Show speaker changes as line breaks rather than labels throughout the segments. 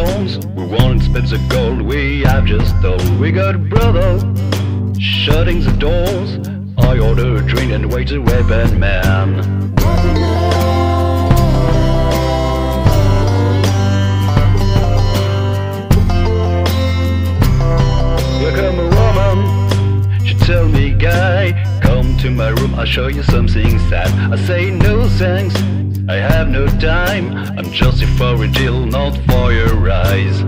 stones. We won't spend the gold we have just stole. We got a brother shutting the doors. I order a drink and wait the weapon man. Here come a woman, she tell me, guy, come to my room, I'll show you something sad. I say no thanks, I have no time, I'm just here for a deal, not for your eyes.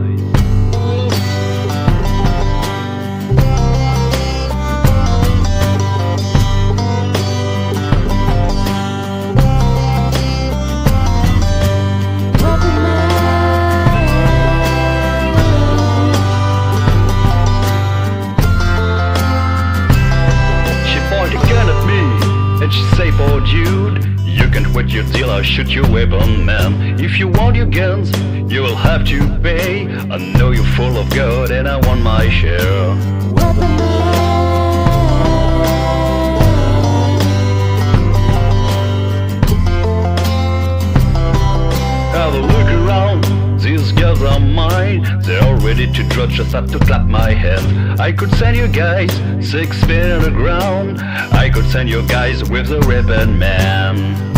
And she say, "Poor dude, you can't wait your deal, I'll shoot your weapon man. If you want your guns, you will have to pay. I know you're full of God and I want my share." Have a look around, these girls are mine. They're all ready to drop, just have to clap my hands. I could send you guys 6 feet on the ground. I could send you guys with the ribbon man.